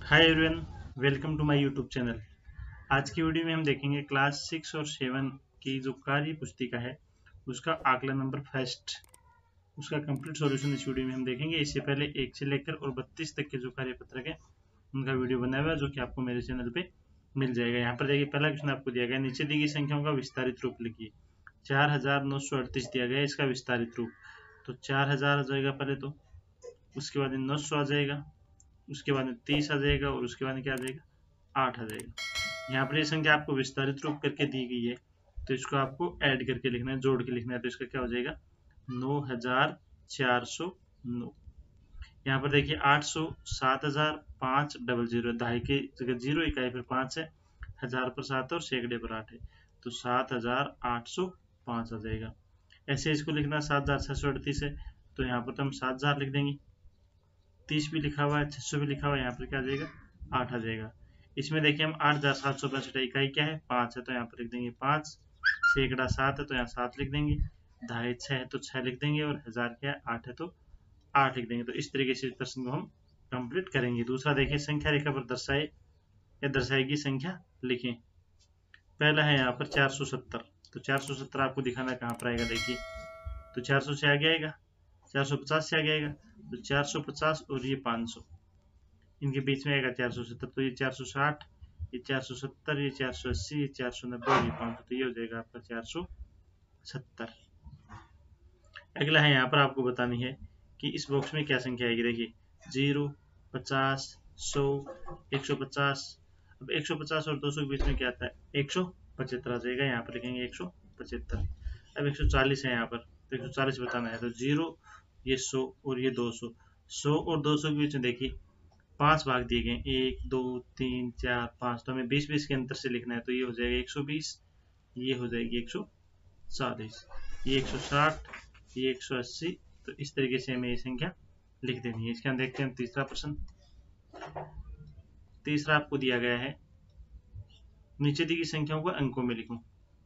Hi everyone, welcome to my YouTube channel. आज की video में हम देखेंगे क्लास 6 और 7 की जो कार्य पुस्तिका है उसका आकलन नंबर फर्स्ट, उसका कंप्लीट सॉल्यूशन इस वीडियो में हम देखेंगे। इससे पहले 1 से लेकर और 32 तक के जो कार्य पत्रक है उनका वीडियो बनाया हुआ है, जो कि आपको मेरे चैनल पे मिल जाएगा। यहाँ पर देखिए, पहला क्वेश्चन आपको दिया गया, नीचे दी गई संख्याओं का विस्तारित रूप लिखिए। 4938 दिया गया, इसका विस्तारित रूप तो 4000 आ जाएगा पहले तो, उसके बाद 900 आ जाएगा, उसके बाद में 30 आ जाएगा और उसके बाद में क्या आ जाएगा 8 आ जाएगा। यहाँ पर ये संख्या आपको विस्तारित रूप करके दी गई है तो इसको आपको ऐड करके लिखना है, जोड़ के लिखना है। तो इसका क्या हो जाएगा 9409। यहाँ पर देखिए 800 7500, दहाई की जगह 0, इकाई पर 5 है, हजार पर 7 और सैकड़े पर 8 है, तो 7805 आ जाएगा। ऐसे इसको लिखना 7638 है तो यहाँ पर तो हम 7000 लिख देंगे। 30 भी लिखा हुआ है, 600 भी लिखा हुआ है, यहाँ पर क्या आ जाएगा 8 आ जाएगा। इसमें देखिए हम 8765, इकाई क्या है 5 है तो यहाँ पर लिख देंगे 5, सैकड़ा 7 है तो यहाँ 7 लिख देंगे, दहाई 6 है तो 6 लिख देंगे और हजार क्या है 8 है तो 8 लिख देंगे। तो इस तरीके से इस प्रश्न को हम कंप्लीट करेंगे। दूसरा देखिए, संख्या रेखा पर दर्शाए या दर्शाएगी संख्या लिखें। पहला है यहाँ पर 470, तो 470 आपको दिखाना कहाँ पर आएगा। देखिए तो 400 से आगे आएगा, 450 से आगे आएगा, तो 450 और ये 500, इनके बीच में आएगा 470, तो ये 460, ये 470, ये 480, ये 490 और ये 500, तो ये हो जाएगा आपका 470। अगला है यहाँ पर आपको बतानी है कि इस बॉक्स में क्या संख्या आएगी। देखिए 0, 50, 100, 150। अब 150 और 200 के बीच में क्या आता है 175 आ जाएगा, यहाँ पर लिखेंगे 175। अब 140 है यहाँ पर, तो 140 बताना है, तो 0, ये 100 और ये 200। 100 और 200 के बीच में देखिए 5 भाग दिए गए, 1 2 3 4 5, तो हमें 20-20 के अंतर से लिखना है, तो ये हो जाएगा 120, ये हो जाएगी 140, ये 160, ये 180। तो इस तरीके से हमें ये संख्या लिख देनी है। इसके अंदर देखते हैं तीसरा प्रश्न। तीसरा आपको दिया गया है, नीचे दी गई संख्याओं को अंकों में लिखो।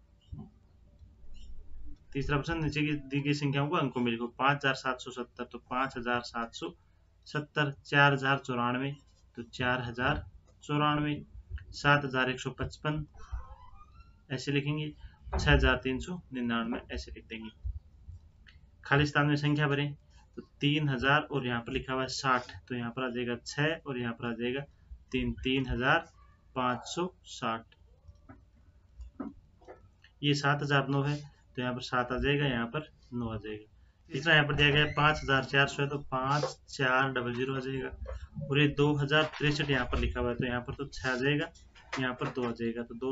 तीसरा प्रश्न, नीचे की दी गई संख्याओं को अंकों में लिखो। 5770, तो 5770, 4094 तो 4094, 7155 ऐसे लिखेंगे, 6399 ऐसे लिख देंगे। खाली स्थान में संख्या भरें, तो 3000 और यहाँ पर लिखा हुआ है 60, तो यहाँ पर आ जाएगा 6 और यहाँ पर आ जाएगा 3, 3560। ये 7009 है तो यहाँ पर 7 आ जाएगा, यहाँ पर 9 आ जाएगा। तीसरा यहाँ पर दिया गया 5400 है तो 5400 आ जाएगा, और ये 2063 यहाँ पर लिखा हुआ है तो यहाँ पर तो 6 आ जाएगा, यहाँ पर 2 आ जाएगा, तो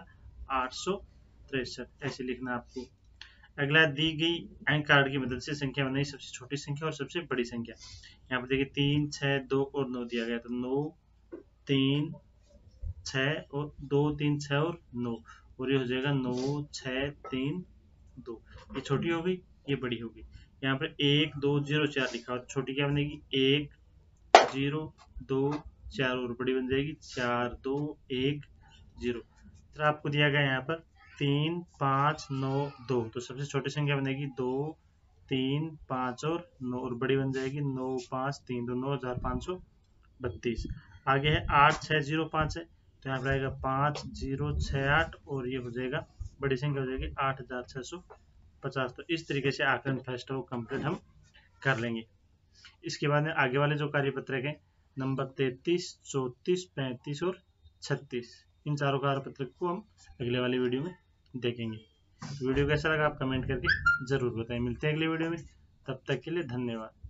2863 ऐसे लिखना आपको। अगला, दी गई अंक कार्ड की मदद से संख्या बनाई, सबसे छोटी संख्या और सबसे बड़ी संख्या। यहाँ पर देखिए 3, 6, 2 और 9 दिया गया, तो 9, 3, 6 और 2, 3, 6 और 9, और ये हो जाएगा 9, 6, 3, 2। ये छोटी हो गई, ये बड़ी हो गई। यहाँ पर 1, 2, 0, 4 लिखा हुआ, छोटी क्या बनेगी 1, 0, 2, 4, और बड़ी बन जाएगी 4, 2, 1, 0। तो आपको दिया गया यहाँ पर 3, 5, 9, 2, तो सबसे छोटी संख्या बनेगी 2, 3, 5 और 9, और बड़ी बन जाएगी 9, 5, 3, तो 9532। आगे है 8605 है तो यहाँ पर आएगा 5068, और ये हो जाएगा बड़ी संख्या हो जाएगी 8650। तो इस तरीके से आकलन फर्स्ट को कंप्लीट हम कर लेंगे। इसके बाद में आगे वाले जो कार्यपत्रक है नंबर 33, 34, 35 और 36, इन चारों कार्यपत्रक को हम अगले वाली वीडियो में देखेंगे। वीडियो कैसा लगा आप कमेंट करके जरूर बताएं। मिलते हैं अगले वीडियो में, तब तक के लिए धन्यवाद।